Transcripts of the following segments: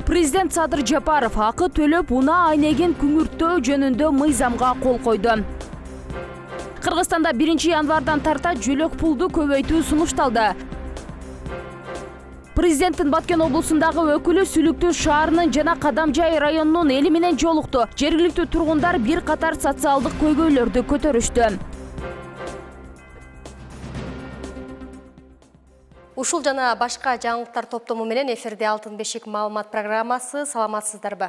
Президент Садыр Жапаров акы төлөп унаа айнегин күңүртөө жөнүндө мыйзамга кол койду. Кыргызстанда 1 январдан тарта жөлөк пулду көбөйтүү сунушталды. Президенттин Баткен облусундагы өкүлү Сүлүктүү шаарынын жана Кадамжай районунун эли менен жолукту. Жергиликтүү тургундар бир катар социалдык көйгөйлөрдү көтөрүштү. Ушул жана башка жаңылыктар топтому менен эфирде Алтын бешик маалымат программасы. Саламатсыздарбы?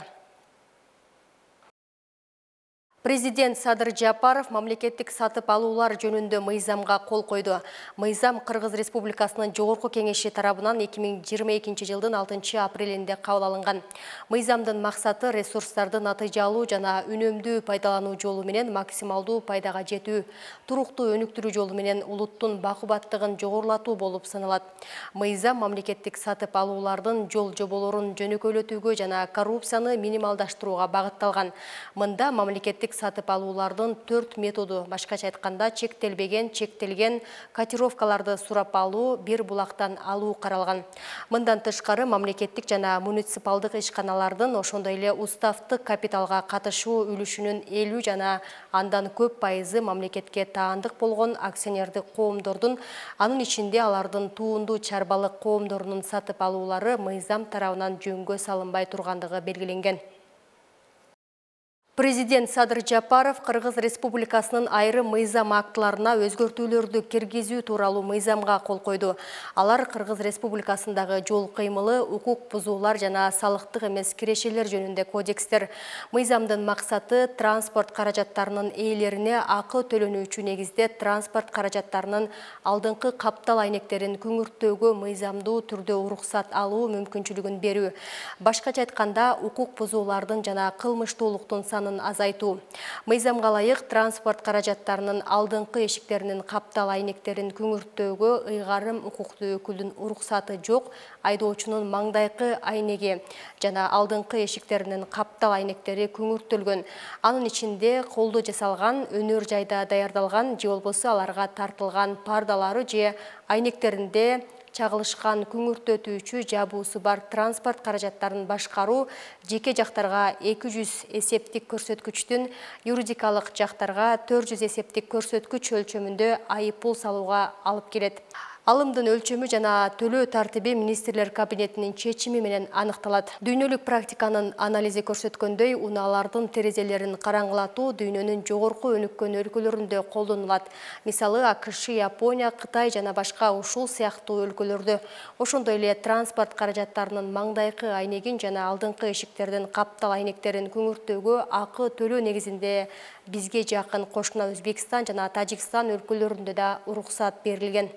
Президент Садыр Жапаров мамлекеттик сатып алуулар жөнүндө мыйзамга кол койду. Мыйзам Кыргыз Республикасынын Жогорку Кеңеши тарабынан 2022 жылдын 6 апрелинде кабыл алынган. Мыйзамдын максаты ресурстарды натыйжалуу жана үнөмдүү пайдалануу жолу менен максималдуу пайдага жетүү, туруктуу өнүктүрүү жолу менен улуттун бакубаттыгын жогорулатуу болуп саналат. Мыйзам мамлекеттик сатып алуулардын жол жоболорун жөнөкөйлөтүүгө жана коррупцияны минималдаштырууга багытталган. Мында мамлекеттик сатып алуулардын 4 методу, башкача айтканда чектелген котировкаларды сурап алуу, бир булактан алуу каралган. Мындан тышкары мамлекеттик жана муниципалдык ишканалардын, ошондой эле уставдык капиталга катышуу үлүшүнүн 50 жана андан көп пайызы мамлекетке таандык болгон акционердик коомдордун, анын ичинде алардын туунду чарбалык коомдорунун сатып алуулары мыйзам тарабынан жөнгө салынбай тургандыгы белгиленген. Президент Садыр Жапаров Кыргыз Республикасынын айрым мыйзам актыларына өзгөртүүлөрдү киргизүү тууралуу мыйзамга кол койду. Алар Кыргыз Республикасындагы жол кыймылы, укук бузуулар жана салыктык эмес кирешелер жөнүндө кодекстер. Мыйзамдын максаты транспорт каражаттарынын ээлерине акы төлөнүүчү негизде транспорт каражаттарынын алдыңкы каптал айнектерин күңүртөөгө мыйзамдуу түрдө уруксат алуу мүмкүнчүлүгүн берүү. Башкача айтканда, укук бузуулардын жана кылмыштуулуктун азайтуу. Мыйзамга ылайык транспорт каражаттарынын алдыңкы эшиктеринин каптал айнектерин күңүртөөгө ыйгарым укуктуу өкүлдүн уруксаты жок айдоочунун маңдайкы айнеги жана алдыңкы эшиктеринин каптал айнектери күңүртөлгөн. Анын ичинде колдо жасалган, өнөр жайда даярдалган же болбосо аларга тартылган пардалары же айнектеринде чагылышкан күңүртөтүүчү жабуусу бар транспорт каражаттарын башкаруу жеке жактарга 200 эсептик көрсөткүчтүн, юридикалык жактарга 400 эсептик көрсөткүч өлчөмүндө айыппул салууга алып келет. Алымдын өлчөмү жана төлөө тартиби министрлер кабинетинин чечими менен аныкталат. Дүйнөлүк практиканын анализи көрсөткөндөй, унаалардын терезелерин караңгылатуу дүйнөнүн жогорку өнүккөн өлкөлөрүндө колдонулат. Мисалы, АКШ, Япония, Кытай жана башка ушул сыяктуу өлкөлөрдө. Ошондой эле транспорт каражаттарынын маңдайкы айнегин жана алдыңкы эшиктердин каптал айнектерин күңүртөөгө акы төлөө негизинде бизге жакын кошуна Өзбекстан жана Тажикстан өлкөлөрүндө да уруксат берилген.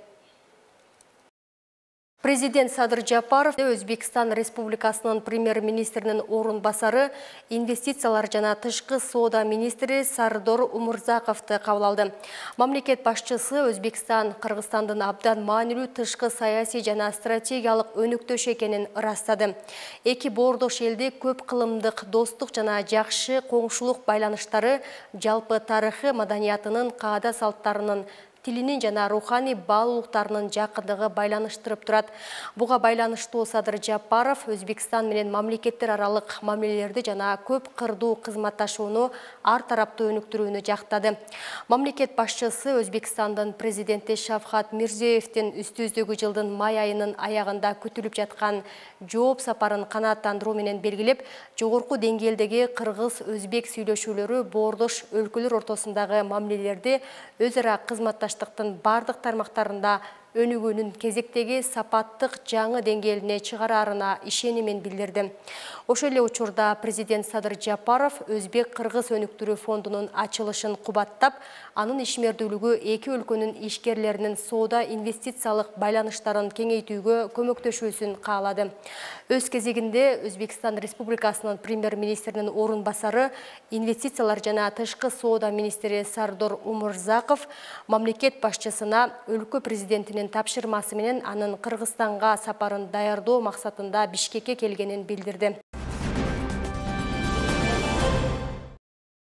Президент Садыр Жапаров Өзбекстан Республикасынын премьер-министринин орун басары, инвестициялар жана тышкы соода министри Сардор Умурзаковду кабыл алды. Мамлекет башчысы Өзбекстан Кыргызстандын абдан маанилүү тышкы саясий жана стратегиялык өнүктөш экенин ырастады. Эки боордош элди көп кылымдык достук жана жакшы коңшулук байланыштары жалпы тарыхы, маданиятынын, каада салттарынын, тилинин жана руханий баалуулуктарынын жакындыгы байланыштырып турат. Буга байланыштуу Садыр Жапаров Өзбекстан менен мамлекеттер аралык мамилелерди жана көп кырдуу кызматташууну ар тараптуу өнүктүрүүнү жактады. Мамлекет башчысы Өзбекстандын президенти Шавкат Мирзиёевдин үстүздөгү жылдын май айынын аягында күтүлүп жаткан жооп сапарын канааттандыруу менен белгилеп, жогорку деңгээлдеги кыргыз-өзбек сүйлөшүүлөрү боордош өлкөлөр ортосундагы мамилелерди өз ара кызматташтыктын бардык тармактарында өнүгүүнүн кезектеги сапаттык жаңы деңгээлине чыгараарына ишенимин билдирди. Ошол эле учурда президент Садыр Жапаров Өзбек-Кыргыз өнүктүрүү фондунун ачылышын кубаттап, анын ишмердүүлүгү эки өлкөнүн ишкерлеринин соода инвестициялык байланыштарын кеңейтүүгө көмөктөшүүсүн каалады. Өз кезегинде Өзбекстан Республикасынын премьер-министринин орун басары, инвестициялар жана тышкы соода министри Сардор Умурзаков мамлекет башчысына өлкө президентинин тапшырмасы менен анын Кыргызстанга сапарын даярдоо максатында Бишкекке келгенин билдирди.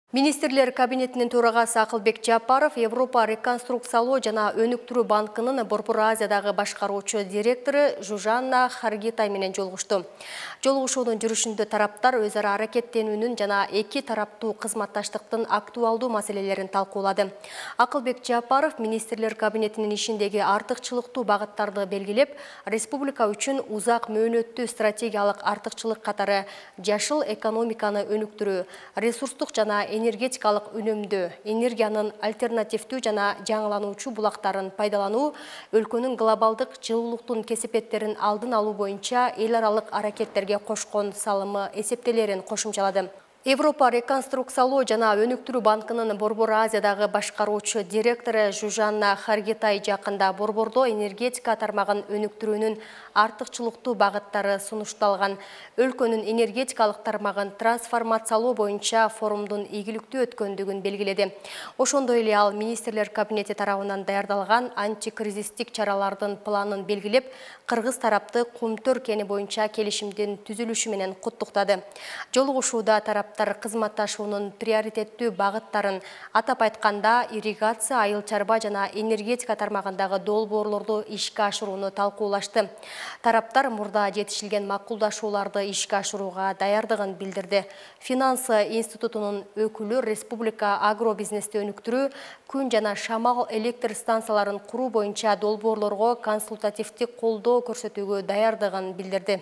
Министрлер кабинетінің төрағасы Акылбек Жапаров Европа реконструкциялоо жана өнүктүрүү банкынын Борбор Азиядағы башкаруучу директору Жужанна Харгитай менен жолугушту. Жолугушуунун жүрүшүндө тараптар өз ара аракеттенүүнүн жана эки тараптуу кызматташтыктын актуалдуу маселелерин талкуулады. Акылбек Жапаров министрлер кабинетинин ишиндеги артыкчылыктуу багыттарды белгилеп, республика үчүн узак мөөнөттүү стратегиялык артыкчылык катары жашыл экономиканы өнүктүрүү, ресурстук жана энергетикалык үнөмдөө, энергиянын альтернативдүү жана жаңылануучу булактарын пайдалануу, өлкөнүн глобалдык жылуулуктун кесепеттерин алдын алуу боюнча эл аралык аракеттерге кошкон салымы эсептелерин кошумчалады. Европа реконструкциялоо жана өнүктүрүү банкынын Борбор Азиядағы башкаруучу директору Жужанна Харгитай жакында Борбордо энергетика тармагын өнүктүрүүнүн артыкчылыктуу багыттары сунушталган. Өлкөнүн энергетикалык тармагын трансформациялоо боюнча форумдун ийгиликтүү өткөндүгүн белгиледи. Ошондой эле ал министрлер кабинети тарабынан даярдалган антикризистик чаралардын планын белгилеп, кыргыз тарапты Кумтөр кени боюнча келишимдин түзүлүшү менен куттуктады. Жолугушууда тараптар кызматташуунун приоритеттүү багыттарын, атап айтканда ирригация, айыл чарба жана энергетика тармагындагы долбоорлорду ишке ашырууну талкуулашты. Тараптар мурда жетишилген макулдашууларды ишке ашырууга даярдыгын билдирди. Финансы институтунун өкүлү республика агробизнести өнүктүрүү, күн жана шамал электр станцияларын куруу боюнча долбоорлорго консультативдик колдоо көрсөтүүгө даярдыгын билдирди.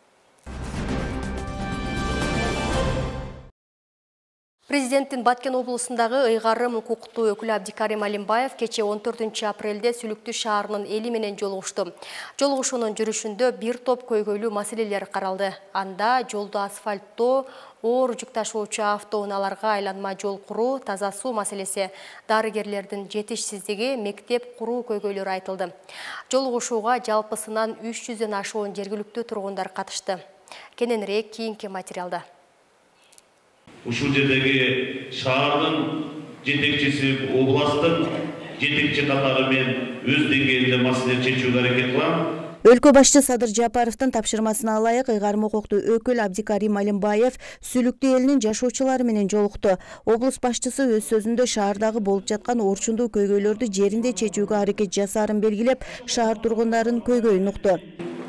Президенттин Баткен облусундагы ыйгарым укуктуу өкүлү Абдикарим Алимбаев кече 14 апрелде Сүлүктүү шаарынын эли менен жолугушту. Жолугушуунун жүрүшүндө бир топ көйгөйлүү маселелер каралды. Анда жолду асфальттоо, оор жүк ташуучу автоунааларга айланма жол куруу, таза суу маселеси, дарыгерлердин жетишсиздиги, мектеп куруу көйгөйлөрү айтылды. Жолугушууга жалпысынан 300дөн ашуун жергиликтүү тургундар катышты. Кененирээк кийинки материалда. Ушул жердеги шаардын жетекчиси, областтын жетекчи катары мен өз деңгээлинде маселе чечүүгө аракет кылам. Өлкө башчы Садыр Жапаровдун тапшырмасына ылайык ыйгарым укуктуу өкүл Абдикарим Алимбаев Сүлүктүү элинин жашоочулары менен жолукту. Облус башчысы өз сөзүндө шаардагы болуп жаткан орчундуу көйгөйлөрдү жеринде чечүүгө аракет жасаарын белгилеп, шаар тургундарын көйгөйүн укту.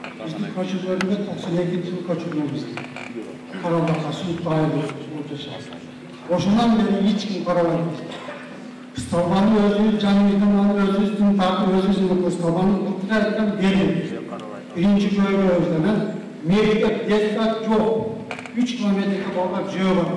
Ошондан бери эч ким карабайт. Стабаны өзү, жаңылыканы өзү, үстүн тартып өзүбүздүн стабаны куткарткан бери. Биринчи көйгөйүбүздөн мектеп, детсад жок. 3 километрге балдар жөө.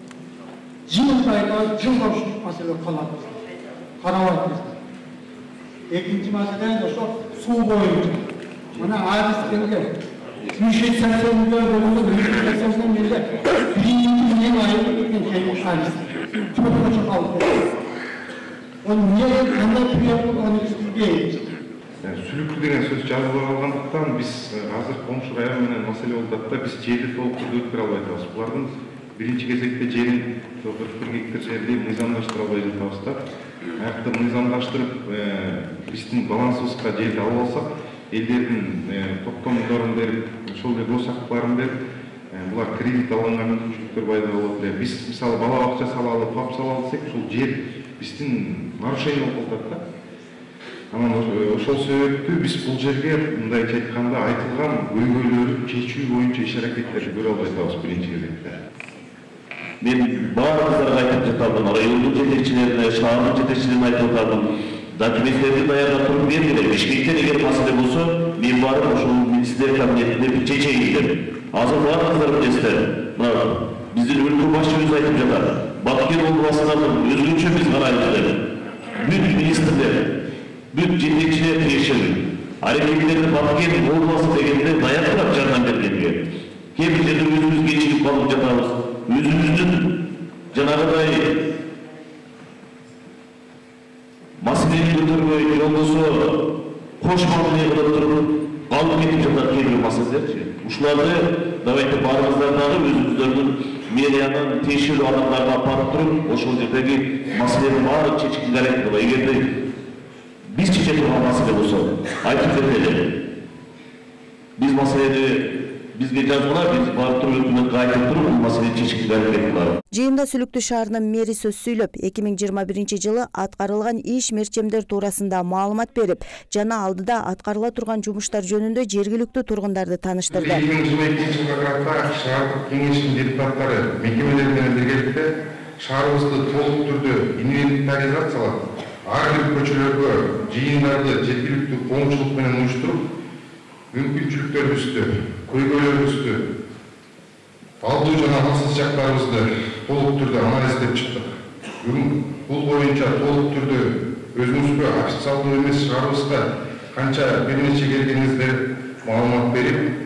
Жыл ушул маселе калат. Карабайт. Экинчи маселе ошо суу боюнча. Мына адис келген. 380 бөлүнүп, 380 миллион. Биринчи мен айып келген адис. Чөпкө калды. Onu niye kanda yapıp onu isteyeceğiz? Сүлүктүү деген сөз жазылып алгандыктан биз азыр комшу район менен маселе болуп да биз жерди толук өткөрө албай атабыз. Булардын биринчи кезекте жерин 41 гектар жерди мыйзамдаштыра албай жатабыз да. Аякта мыйзамдаштырып биздин балансыбызга жерди алып алсак, элдердин токтомдорун берип, ошол эле гос акчаларын берип, булар кредит алганга мүмкүнчүлүктөр пайда болот эле. Биз мисалы бала бакча салалы, пап салалы десек, ушул жер биздин нарушение болуп атат да. Анан ошол себептүү биз бул жерге мындайча айтканда айтылган көйгөйлөрдү чечүү боюнча иш аракеттерди көрө албай атабыз биринчи кезекте. Мен баарыңыздарга айтып жатам, райондун жетекчилерине, шаардын жетекчилерине айтып жатам. Документтерди даярдап туруп бергиле. Бишкектен эгер маселе болсо, мен барып ошол министрлер кабинетинде чечейин деп. Азыр баарыңыздар билесиздер. Мына биздин өлкө башчыбыз айтып жатат. Баткен областынан өзгөчө биз карайбыз деп. Бүт министрлер, бүт жетекчилер тиешелүү. Аракеттерди Баткен обласы дегенде даярдап жардам бергенге. Кээ бир жерде өзүбүз кечигип калып жатабыз. Өзүбүздүн жанагыдай маселени көтөрбөй, же болбосо кош мамиле кылып туруп калып кетип жатат кээ бир маселелерчи. Ушуларды давайте баарыңыздар дагы өзүңүздөрдүн мэриянын тиешелүү адамдарына апарып туруп, ошол жердеги маселенин баарын чечкенге аракет кылып, эгерде биз чече турган маселе болсо, айтып берели. Биз маселени Бизге жазгыла, биз барып туруп өкмөткө айтып туруп, бул маселени чечкенге аракет кылабыз. Жыйында Сүлүктүү шаарынын мэри сөз сүйлөп, 2021-жылы аткарылган иш мерчемдер туурасында маалымат берип, жана алдыда аткарыла турган жумуштар жөнүндө жергиликтүү тургундарды таныштырды. 2022-жылга карата шаардык кеңештин депутаттары мекемелер менен биргеликте шаарыбызды толук түрдө инвентаризациялап, ар бир көчөлөргө жыйындарды жергиликтүү коомчулук менен уюштуруп, мүмкүнчүлүктөрүбүздү, көйгөйлөрүбүздү, алдуу жана алсыз жактарыбызды толук түрдө анализдеп чыктык. Бүгүн бул боюнча толук түрдө өзүңүзгө официалдуу эмес шаарыбызга канча бир нече келгениңизди маалымат берип,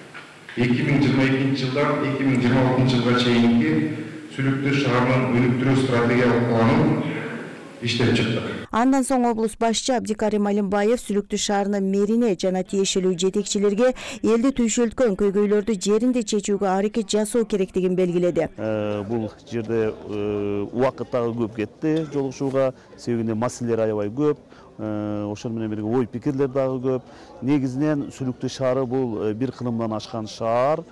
2022 жылдан 2026 жылга чейинки Сүлүктүү шаарынын өнүктүрүү стратегиялык планын иштеп чыктык. Андан соң облус башчы Абдикарим Алимбаев Сүлүктүү шаарынын мэрине жана тиешелүү жетекчилерге элди түйшөлткөн көйгөйлөрдү жеринде чечүүгө аракет жасоо керектигин белгиледи. Бул жерде убакыт дагы көп кетти жолугушууга, себебинде маселелер аябай көп. Ошол менен бирге ой пикирлер дагы көп. Негизинен Сүлүктүү шаары бул бир кылымдан ашкан шаар,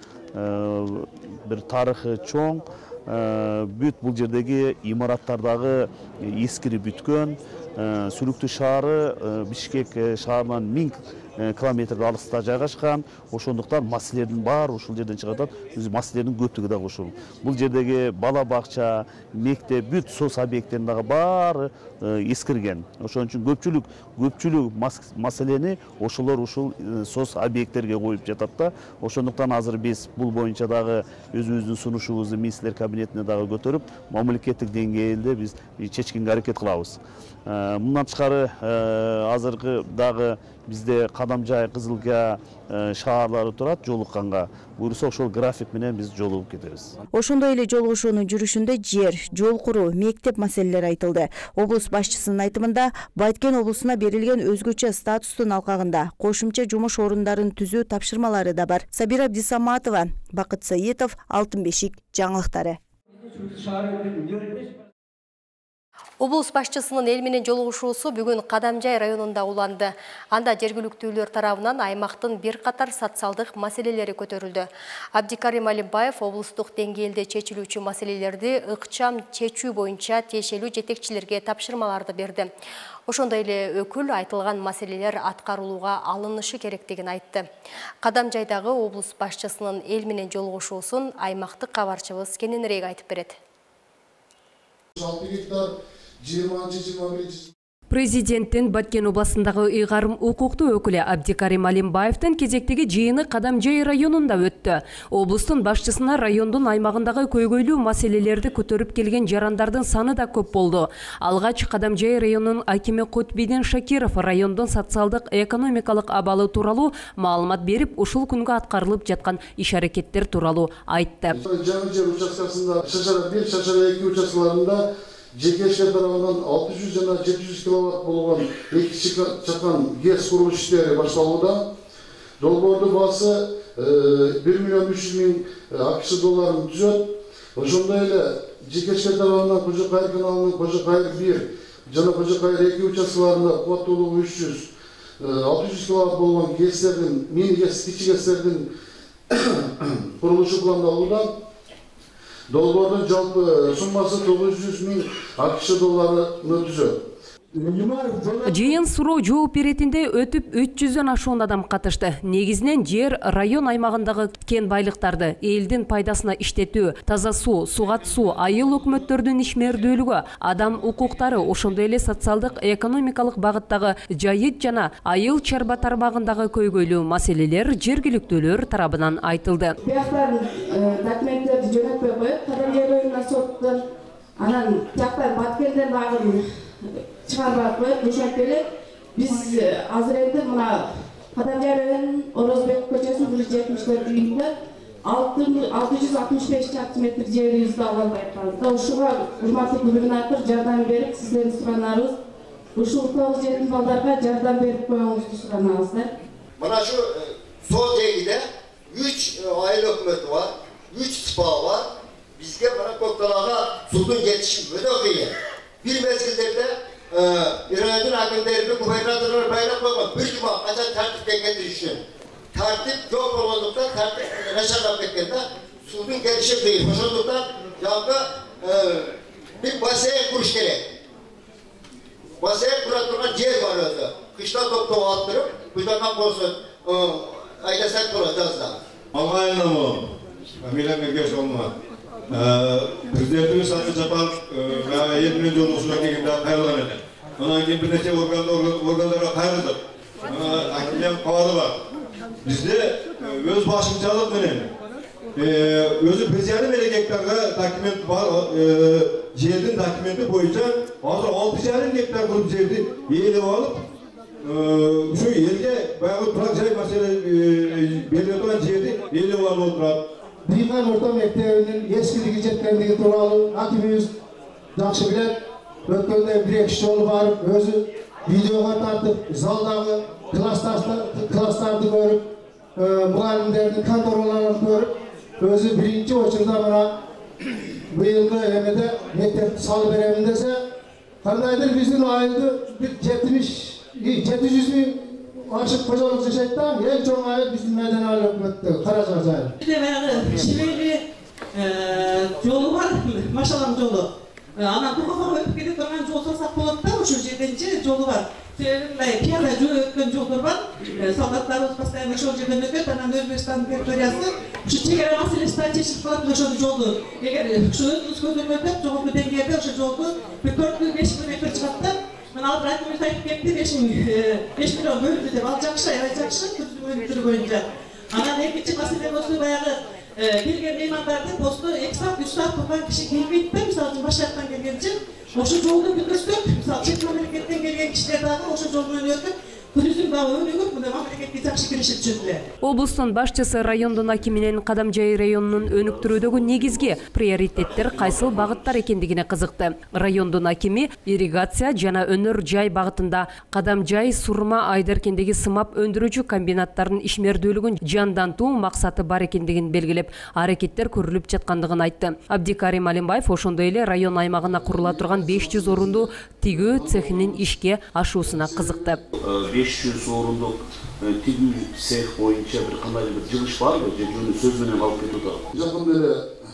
бир тарыхы чоң. Бүт бул жердеги имараттар дагы эскирип бүткөн. Сүлүктүү шаары Бишкек шаарынан 1000 километр алыста жайгашкан. Ошондуктан маселелердин баары ушул жерден чыгып атат. Маселелердин көптүгү дагы ушул. Бул жердеги бала бакча, мектеп, бүт соц объекттерин дагы баары эскирген. Ошон үчүн көпчүлүк маселени ошолор ушул соц объекттерге коюп жатат да. Ошондуктан азыр биз бул боюнча дагы өзүбүздүн сунушубузду министрлер кабинетине дагы көтөрүп, мамлекеттик деңгээлде биз чечкенге аракет кылабыз. Мындан тышкары азыркы дагы бизде Кадамжай, Кызылга шаарлары турат жолукканга. Буюрса ошол график менен биз жолугуп кетебиз. Ошондой эле жолугушуунун жүрүшүндө жер, жол куруу, мектеп маселелери айтылды. Облус башчысынын айтымында Байткен облусуна берилген өзгөчө статустун алкагында кошумча жумуш орундарын түзүү тапшырмалары да бар. Сабира Абдисаматова, Бакыт Саитов, Алтын бешик жаңылыктары. Облус башчысынын эл менен жолугушуусу бүгүн Кадамжай районунда уланды. Анда жергиликтүүлөр тарабынан аймактын бир катар социалдык маселелери көтөрүлдү. Абдикарим Алимбаев облустук деңгээлде чечилүүчү маселелерди ыкчам чечүү боюнча тиешелүү жетекчилерге тапшырмаларды берди. Ошондой эле өкүл айтылган маселелер аткарылууга алынышы керектигин айтты. Кадамжайдагы облус башчысынын эл менен жолугушуусун аймактык кабарчыбыз кененирээк айтып берет. Президенттин Баткен областындагы ыйгарым укуктуу өкүлү Абдикарим Алимбаевдин кезектеги жыйыны Кадамжай районунда өттү. Облустун башчысына райондун аймагындагы көйгөйлүү маселелерди көтөрүп келген жарандардын саны да көп болду. Алгач Кадамжай районунун акими Кутбидин Шакиров райондун социалдык экономикалык абалы тууралуу маалымат берип, ушул күнгө аткарылып жаткан иш-аракеттер тууралуу айтты. Жаңы жер участкасында шашара 1, шашара 2 участкаларында жекешелер тарабынан 600 жана 700 киловатт болгон эки чакан ГЭС куруу иштери башталууда. Долбоордун баасы 1 миллион 300 миң АКШ долларын түзөт. Ошондой эле жекешелер тарабынан Кожокайыр каналынын Кожокайыр 1 жана Кожокайыр 2 участкаларында кубаттуулугу 600 киловатт болгон ГЭСтердин, мини ГЭС, кичи ГЭСтердин курулушу пландалууда. Долбоордун жалпы суммасы 900 миң АКШ долларыны түзөт. Жыйын суроо жооп беретинде өтүп 300дөн ашуун адам катышты. Негизинен жер, район аймагындагы кен байлыктарды элдин пайдасына иштетүү, таза суу, сугат суу, айыл өкмөттөрдүн ишмердүүлүгү, адам укуктары, ошондой эле социалдык экономикалык багыттагы жайыт жана айыл чарба тармагындагы көйгөйлүү маселелер жергиликтүүлөр тарабынан айтылды. Бияктан документтерди жөнөтпөй коюп, Кадамжай районуна соттон, анан бияктан Баткенден багын чыгарбай коюп, бошотуп элек биз азыр энди мына Кадамжай районунун Орозбек көчөсүнүн 174 үйүндө 665 чарчы метр жерибизди ала албай калдык. Ушуга урматтуу губернатор жардам берип, сиздердин суранарыбыз ушул 9-7 балдарга жардам берип коюңузду суранабыз да. Мына şu sol жегиде 3 айыл өкмөтү бар, 3 СПА бар. Бизге мына Көкталага судун жетиши өтө кыйын. Bir mezgilde İran'ın akımlarını gubernatorlar bayrak koyma. Bir cuma kaçan tertipten getirişin. tertip yok olmaktan tertip reşadap etkende sudun gelişi değil. Hoşunduktan yanında bir basaya kuruş gerek. Basaya kuratırken yer var orada. Kışta doktor attırıp, kıştakan olsun aylasak kuracağız da. Allah'ın namı, Milan Gergeç olma. Prezidentimiz Sayın Japar ve 7 milyon oluşuna geldiğinde hayırlan eder. Ondan ki bir neçe organlara hayırlıdır. Hakimiyem kavadı var. Bizde öz başımçalık menen, özü prezidentin elekeklerine doküment var, жердің документі бойынша hazır 6,5 гектар кылып жерди ээлеп алып, şu elge баягы турак жай маселе бериле турган жерди ээлеп алып отурат. Дыйкан орто мектебинин эскилиги жеткендиги тууралуу акимибиз жакшы билет. Өткөндө 1-2 жолу барып, өзү видеого тартып, залдагы класстарды көрүп, мугалимдердин контораларын көрүп, өзү биринчи очурда мына быйылгы эмеде мектепти салып беремин десе, кандайдыр биздин айылды бир 700 миң ашык кожолук жашайт да, эң чоң айыл биздин Майдан айыл өкмөттө Каражар айыл. Бизде баягы Шибели жолу бар, Машалам жолу. Анан Тухафага өтүп кете турган жол салсак болот да, ошол жерденчи жолу бар. Мындай пияда жөө өткөн жолдор бар. Солдаттарыбыз постоянно ошол жерден өтөт, анан Өзбекстан территориясы ушу чегара маселеси да чечилип калат ошол жолду. Эгер ушу өзүбүз көзөмөл өтөп, жогорку деңгээлде ошол жолду 4-5 километр чыгат да, мына ал айтып кетти 5 миллион бөлүндү деп, ал жакшы, аябай жакшы түзүлгөн боюнча. Анан экинчи маселе болсо баягы келген меймандарды посту 2 саат 3 саат турган киши келбейт да, мисалы үчүн Башкирттан келгенчи ошол жолду бүткөзсөк, мисалы чет мамлекеттен келген кишилер дагы ошол жол менен өтүп туризм дагы өнүгүп, мына мамлекетке жакшы киришип жүрдү. Облустун башчысы райондун акиминин Кадамжай районунун өнүктүрүүдөгү негизги приоритеттер кайсыл багыттар экендигине кызыкты. Райондун акими ирригация жана өнөр жай багытында Кадамжай Сурма Айдаркендеги сымап өндүрүүчү комбинаттардын ишмердүүлүгүн жандантуу максаты бар экендигин белгилеп, аракеттер көрүлүп жаткандыгын айтты. Абдикарим Алимбаев ошондой эле район аймагына курула турган 500 орундуу тигүү цехинин ишке ашуусуна кызыкты. 500 орындық тигүү цех бойынша бір қандай бір жылыш бар ғой, жөні сөзменен қалып кетуді. Жақында эле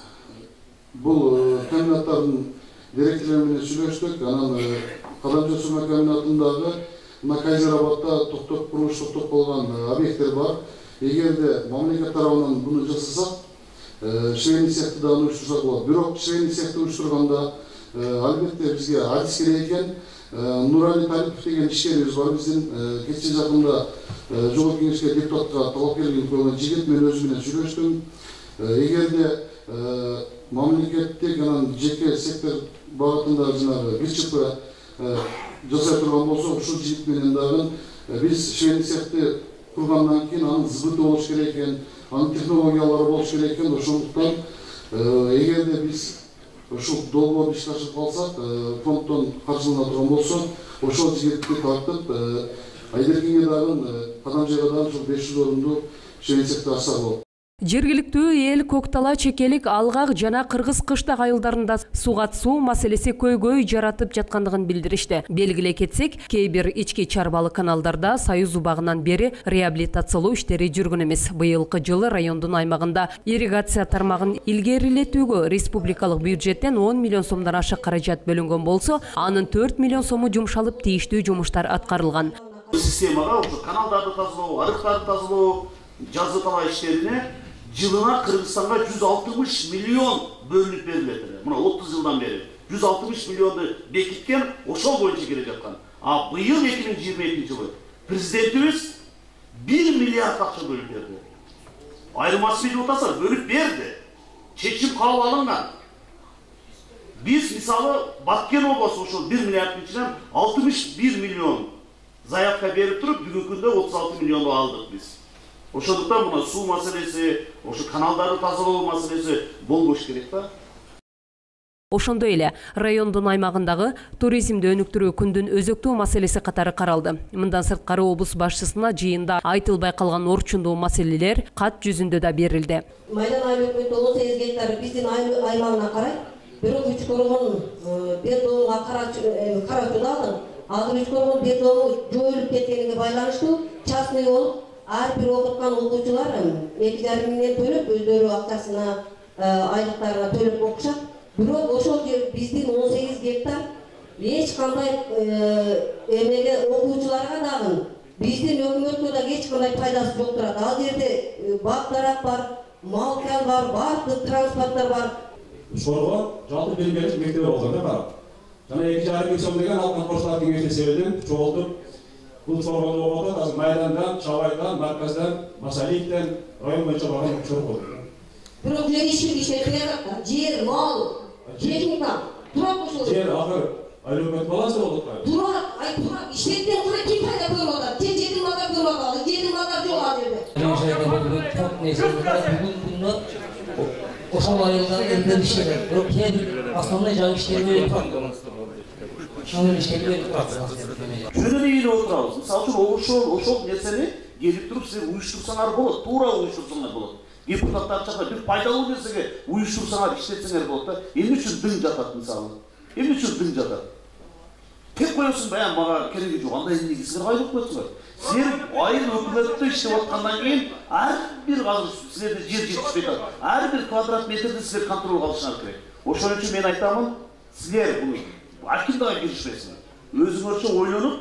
бұл комбинаттардың директорларымен сүйлөштүк. Анан Кадамжай Сурма комбинатындағы Кайзерабадта токтоп курулуш токтоп болгон объекттер бар. Эгерде мамлекет тарабынан буну жасасак, швейный цехти да уюштурсак болот. Бирок швейный цехти уюштурганда албетте бизге адис керек экен. Нурали Талипов деген ишкерибиз бар. Биздин кечээ жакында жогорку кеңешке депутатка талапкерлигин койгон жигит мен өзү менен сүйлөштүм. Эгерде мамлекеттик анан жеке сектор багытында жанагы ГЧП жасай турган болсо, ушул жигит менен дагы биз швейный цехти кургандан кийин анын сбыты болуш керек экен, анын технологиялары болуш керек экен. Ошондуктан эгерде биз ошол долбоор ишке ашып калсак, фонддон каржылана турган болсо, ошол жигитти тартып, Айдаркенге дагы, Кадамжайга дагы ошол 500 орунду швейный цехти ачсак болот. Жергиликтүү эл Коктала, Чекелик, Алгак жана Кыргыз кыштак айылдарында сугат суу маселеси көйгөй жаратып жаткандыгын билдиришти. Белгилей кетсек, кээ бир ички чарбалы каналдарда Союз убагынан бери реабилитациялоо иштери жүргөн эмес. Быйылкы жылы райондун аймагында ирригация тармагын илгерилетүүгө республикалык бюджеттен 10 миллион сомдон ашык каражат бөлүнгөн болсо, анын 4 миллион сому жумшалып тийиштүү жумуштар аткарылган. Системага ошо каналдарды тазалоо, арыктарды тазалоо, жазы талаа иштерине жылына Кыргызстанга 160 миллион бөлүнүп берилет. Мына 30 жылдан бери 160 миллионду бекиткен, ошол боюнча келе жаткан. А быйыл 2022 жылы президентибиз 1 миллиард акча бөлүп берди. Айырмасы деп атасар, бөлүп берди. Чечим кабыл алынган. Биз мисалы Баткен областы ошол 1 миллиарддын ичинен 61 миллион заявка берип туруп, бүгүнкү күндө 36 миллионду алдык биз. Ошондуктан мына суу маселеси, ошо каналдарды тазалоо маселеси болбош керек да. Ошондой эле райондун аймагындагы туризмди өнүктүрүү күндүн өзөктүү маселеси катары каралды. Мындан сырткары облус башчысына жыйында айтылбай калган орчундуу маселелер кат жүзүндө да берилди. Майдан айыл өкмөтү 18 гектар биздин аймагына карайт. Бирок үч коргон бир доомго карачу алдым. Азыр үч коргон бир доому жоюлуп кеткениге байланыштуу частный болуп ар бир окуткан окуучулар 2,5 миңден төлөп өздөрү акчасына айлыктарына төлөп окушат. Бирок ошол жер биздин 18 гектар эч кандай эмеге окуучуларга дагы биздин өкмөткө да эч кандай пайдасы жок турат. Ал жерде бак дарак бар, мал кал бар, баардык транспорттор бар. Ошого жалпы белгилеш мектеп окуганда бар. Жана 2,5 миң сом деген алкан коштар кеңеши себебинен чогултуп бул чоргондо окуганда азыр майдандан, Чабайдан, Марказдан, Масалиевден район боюнча барган окуучулар болду. Бирок жер иштеп жатат. Жер, мал, техника турат ошол. Жер акыр айлык баласы болуп калды. Турат, турат. Иштеттен кана ким пайда көрүп атат? Тен жетим балдар көрүп атат. Жетим балдар жок ал жерде. Ошол айылда элдер иштелет. Бирок кээ бир основной жагы иштелбей турат. Жөнөдө эле отурабыз. Мисалы үчүн ошол нерсени келип туруп сиз уюштурсаңар болот, туура уюштурсаңар болот. Депутаттар чакырып бир пайдалуу нерсеге уюштурсаңар, иштетсеңер болот да. Эмне үчүн дың жатат мисалы? Эмне үчүн дың жатат? Теп коесуң баян мага кереги жок. Андай эмнеге силер айлык көтсүңөр? Силер айыл өкмөттө иштеп аткандан кийин ар бир азыр силерде жер жетишпей атат. Ар бир квадрат метрди силер контролго алышыңар керек. Ошон үчүн мен айтамын, силер буну аким дагы киришпесиңер. Өзүңөрчө ойлонуп,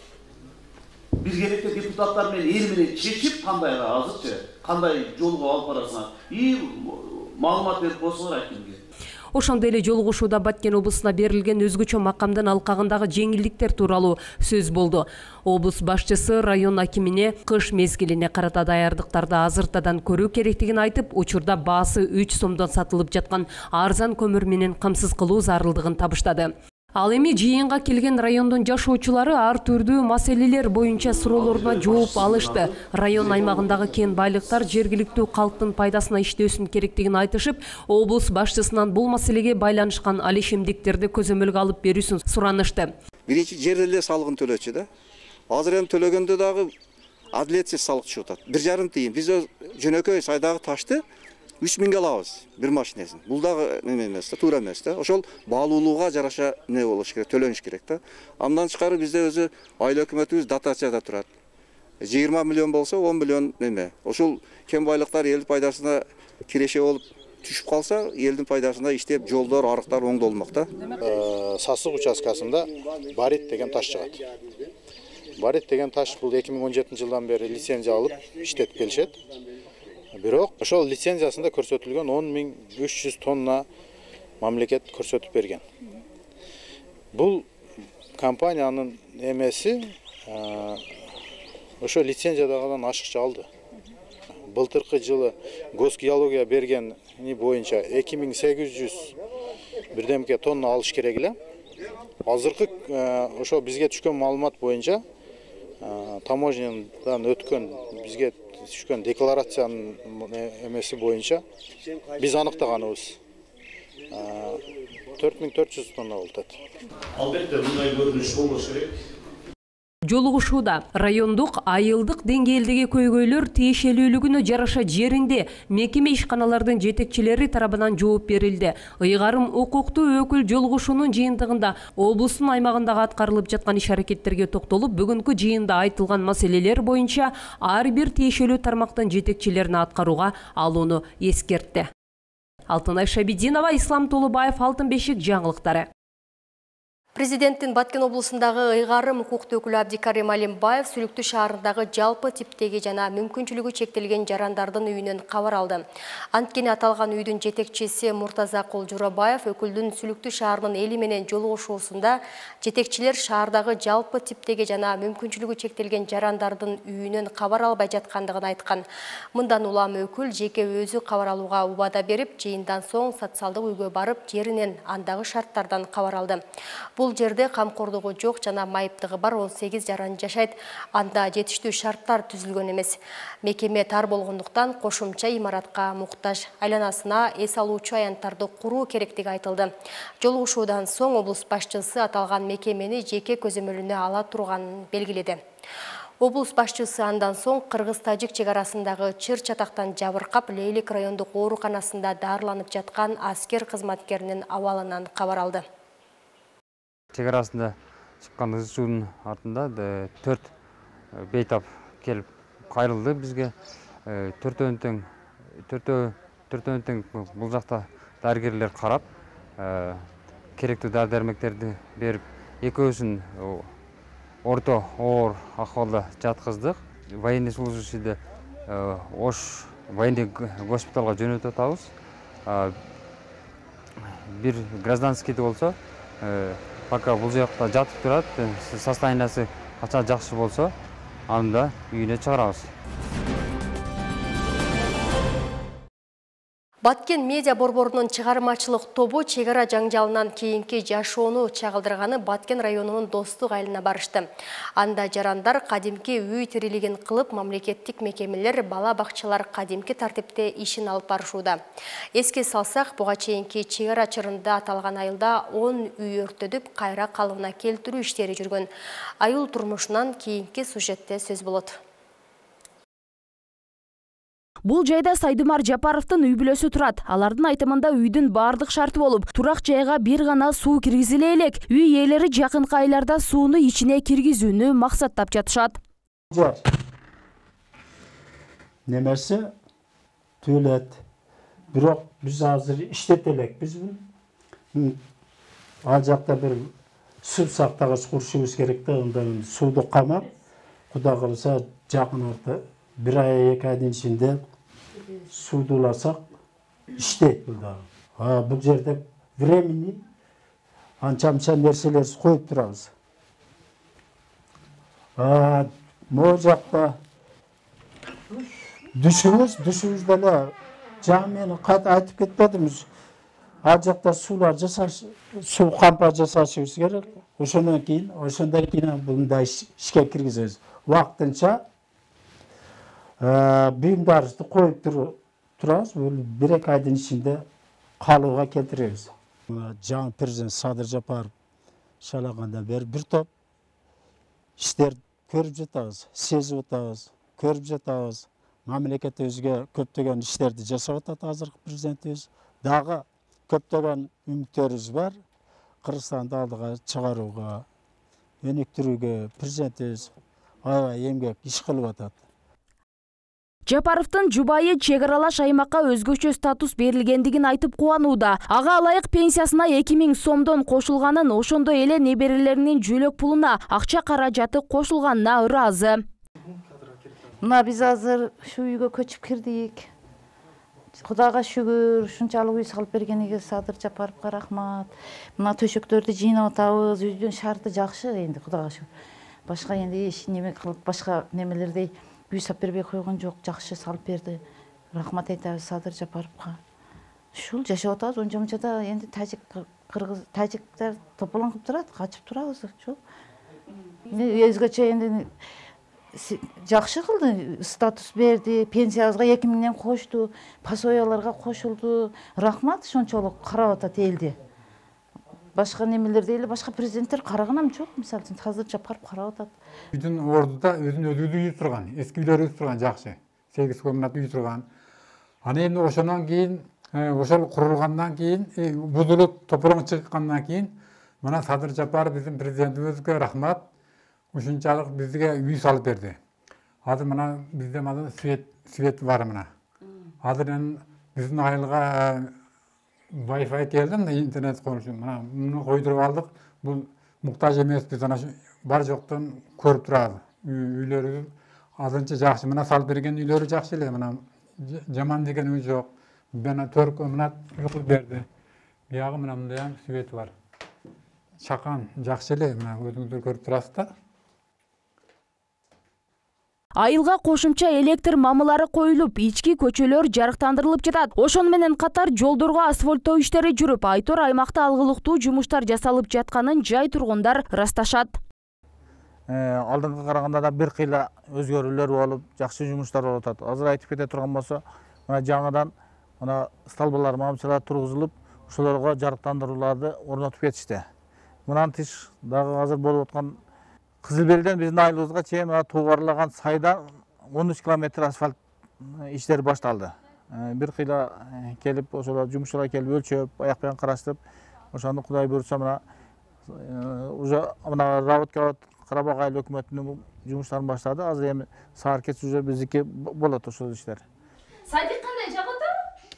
биргеликте депутаттар менен эл менен чечип, кандай азырчы, кандай жолго алып барасыңар. Маалымат берип койсоңор акимге. Ошондой эле жолугушууда Баткен облусуна берилген өзгөчө макамдын алкагындагы жеңилдиктер тууралуу сөз болду. Облус башчысы район акимине кыш мезгилине карата даярдыктарды азыртадан көрүү керектигин айтып, учурда баасы 3 сомдон сатылып жаткан арзан көмүр менен камсыз кылуу зарылдыгын табыштады. Ал эми жыйынга келген райондун жашоочулары ар түрдүү маселелер боюнча суроолоруна жооп алышты. Район аймагындагы кен байлыктар жергиликтүү калктын пайдасына иштөөсүн керектигин айтышып, облус башчысынан бул маселеге байланышкан алишимдиктерди көзөмөлгө алып берүүсүн суранышты. Биринчи жерде эле салыгын төлөчү да. Азыр эми төлөгөндө дагы адилетсиз салык чыгып атат. 1,5 тыйын. Биз жөнөкөй сайдагы ташты 3 миңге алабыз бир машинесин. Бул дагы неме эмес да, туура эмес да. Ошол баалуулууга жараша не болуш керек, төлөнүш керек да. Андан тышкары бизде өзү айыл өкмөтүбүз дотацияда турат. 20 миллион болсо 10 миллион неме. Ошол кен байлыктар эл пайдасына киреше болуп түшүп калса, элдин пайдасына иштеп жолдор, арыктар оңдолмок да. Сасык участкасында барит деген таш чыгат. Барит деген таш бул 2017 жылдан бери лицензия алып иштетип келишет. Бирок ошол лицензиясында көрсөтүлгөн 10.300 тонна мамлекет көрсөтүп берген. Бул компаниянын эмеси ошо лицензиядагыдан ашыкча алды. Былтыркы жылы госгеология берген боюнча 2800 бирдемке тонна алыш керек эле. Азыркы ошо бизге түшкөн маалымат боюнча таможнядан өткөн бизге түшкөн декларациянын эмеси боюнча биз аныктаганыбыз 4400 тонна болуп атат. Албетте мындай көрүнүш болуш керек. Жолугушууда райондук айылдык деңгээлдеги көйгөйлөр тиешелүүлүгүнө жараша жеринде мекеме ишканалардын жетекчилери тарабынан жооп берилди. Ыйгарым укуктуу өкүл жолугушуунун жыйынтыгында облустун аймагындагы аткарылып жаткан иш-аракеттерге токтолуп, бүгүнкү жыйында айтылган маселелер боюнча ар бир тиешелүү тармактын жетекчилерине аткарууга алууну эскертти. Алтынай Шабидинова, Ислам Толубаев, Алтын бешик жаңылыктары. Президенттин Баткен облусундагы ыйгарым укуктуу өкүлү Абдикарим Алимбаев Сүлүктүү шаарындагы жалпы типтеги жана мүмкүнчүлүгү чектелген жарандардын үйүнөн кабар алды. Анткени аталган үйдүн жетекчиси Муртаза Колжурабаев өкүлдүн Сүлүктүү шаарынын эли менен жолугушуусунда жетекчилер шаардагы жалпы типтеги жана мүмкүнчүлүгү чектелген жарандардын үйүнөн кабар албай жаткандыгын айткан. Мындан улам өкүл жеке өзү кабар алууга убада берип, жыйындан соң социалдык үйгө барып, жеринен андагы шарттардан кабар алды. Бул жерде камкордугу жок жана майыптыгы бар 18 жаран жашайт. Анда жетиштүү шарттар түзүлгөн эмес. Мекеме тар болгондуктан кошумча имаратка муктаж. Айланасына эс алуучу аянттарды куруу керектиги айтылды. Жолугушуудан соң облус башчысы аталган мекемени жеке көзөмөлүнө ала турганын белгиледи. Облус башчысы андан соң кыргыз-тажик чек арасындагы чыр чатактан жабыркап, Лейлик райондук ооруканасында дарыланып жаткан аскер кызматкеринин абалынан кабар алды. Чек арасында чыккан ыз чуудун артында 4 бейтап келип кайрылды бизге. Төртөөнүн тең бул жакта дарыгерлер карап, керектүү дары-дармектерди берип, экөөсүн орто оор акыбалда жаткыздык. Военный служащийди Ош военный госпиталга жөнөтүп атабыз. Бир гражданскийди болсо, пока бул жакта жатып турат, состояниясы качан жакшы болсо, анда үйүнө чыгарабыз. Баткен медиа борборунун чыгармачылык тобу чегара жаңжалынан кийинки жашоону чагылдырганы Баткен районунун Достук айылына барышты. Анда жарандар кадимки үй тирилигин кылып, мамлекеттик мекемелер, бала бакчалар кадимки тартипте ишин алып барышууда. Эске салсак, буга чейинки чегара чырында аталган айылда 10 үй өрттөдүп, кайра калыбына келтирүү иштери жүргөн. Айыл турмушунан кийинки сюжетте сөз болот. Бул жайда Сайдымар Жапаровдун үй бүлөсү турат. Алардын айтымында үйдүн бардык шарты болуп, турак жайга бир гана суу киргизиле элек. Үй ээлери жакынкы айларда сууну ичине киргизүүнү максаттап жатышат. Немесе төлөт. Бирок биз азыр иштете элекпиз. Ал жакта бир суу сактагыч курушубуз керек да, анда сууду камап, Кудай кылса жакын арада bir ay 2 ayдын ичинде сууду уласак иштейт бул дагы. Бул жерде времени анча-мынча нерселер коюп турабыз. Могу жакта дүшүбүз деле жаңы мен кайта айтып кетпедимби? Ал жакта суулар жасаш, суу кампа жасашыбыз керек. Ошондон кийин мындай ишке киргизебиз. Вакытынча буюмдарыбызды коюп турабыз, бул 1-2 айдын ичинде калууга келтиребиз. Жаңы президент Садыр Жапаров шалагандан бери бир топ иштер көрүп жатабыз, сезип атабыз, көрүп жатабыз. Мамлекетибизге көптөгөн иштерди жасап атат азыркы президентибиз. Дагы көптөгөн үмүттөрүбүз бар. Кыргызстанды алдыга чыгарууга, өнүктүрүүгө президентибиз аябай эмгек иш кылып атат. Жапаровдун жубайы чегаралаш аймакка өзгөчө статус берилгендигин айтып кубанууда. Ага ылайык пенсиясына 2000 сомдон кошулганын, ошондой эле неберелеринин жөлөк пулуна акча каражаты кошулганына ыраазы. Мына биз азыр ушу үйгө көчүп кирдик. Кудайга шүгүр, ушунчалык үй салып бергениге Садыр Жапаровго рахмат. Мына төшөктөрдү жыйнап атабыз, үйдүн шарты жакшы энди, Кудайга шүгүр. Башка энди эч неме кылып, башка немелердей үй сап бербей койгон жок, жакшы салып берди. Рахмат айтабыз Садыр Жапаровго. Ушул жашап атабыз, онча-мынчада энди тажиктер тополоңуп турат, качып турабыз. Ушул өзгөчө энди жакшы кылды, статус берди, пенсиябызга 2000ден кошту, пособияларга кошулду. Рахмат ошончолук карап атат элди. Башка немелерде эле башка президенттер караган жок, мисалы үчүн Садыр Жапаров карап атат. Үйдүн ордуда өзүнүн өдүлүү үйү турган, эски үйлөрүбүз турган жакшы. 8 комнат үй турган. Аны эми ошондон кийин, ошол курулгандан кийин, бузулуп топуроң чыккандан кийин, мына Садыр Жапаров биздин президентибизге рахмат. Ушунчалык бизге үй салып берди. Азыр мына бизде свет бар мына. Азыр биздин айылга Wi-Fi келди, интернет конушу. Муну койдуруп алдык. Бул муктаж эмеспиз, ана бар жоктон көрүп турабыз. Үйлөрүбүз азырынча жакшы. Мына салып берген үйлөрү жакшы эле. Мына жаман деген үй жок. Мына 4 комнат үй берди. Биягы мына мындай свет бар. Чакан жакшы эле. Мына өзүңүздөр көрүп турасыз да. Айылга кошумча электр мамылары коюлуп, ички көчөлөр жарыктандырылып жатат. Ошону менен катар жолдорго асфальттоо иштери жүрүп, Айтор аймакта алгылыктуу жумуштар жасалып жатканын жай тургундар ырасташат. Алдыңкы караганда да бир кыйла өзгөрүүлөр болуп, жакшы жумуштар болуп атат. Азыр айтып кете турган болсо, мына жаңыдан мына столбалар, мамчалар тургузулуп, ошолорго жарыктандырууларды орнотуп кетишти. Мындан тыш дагы азыр болуп аткан Кызылбелден биздин айылыбызга чейин туугарлаган сайдан 13 километр асфальт иштери башталды. Бир кыйла келип, ошолор жумушчулар келип өлчөп, аяк менен караштырып, ошону Кудай буйрса мына уже работка Карабак айыл өкмөтүнүн жумуштарын баштады. Азыр эми саар кеч уже биздики болот ошол иштер. Садик кандай жагыты?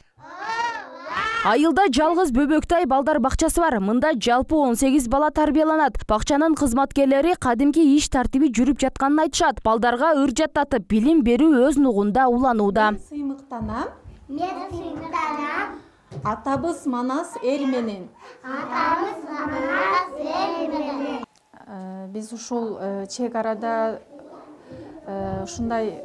Айылда жалгыз бөбөктай балдар бакчасы бар. Мында жалпы 18 бала тарбияланат. Бакчанын кызматкерлери кадимки иш тартиби жүрүп жатканын айтышат. Балдарга ыр жаттатып, билим берүү өз нугунда уланууда. Сыймыктанам. Мен сыймыктанам. Атабыз Манас эл менен. Атабыз Манас эл менен. Биз ушул чек арада ушундай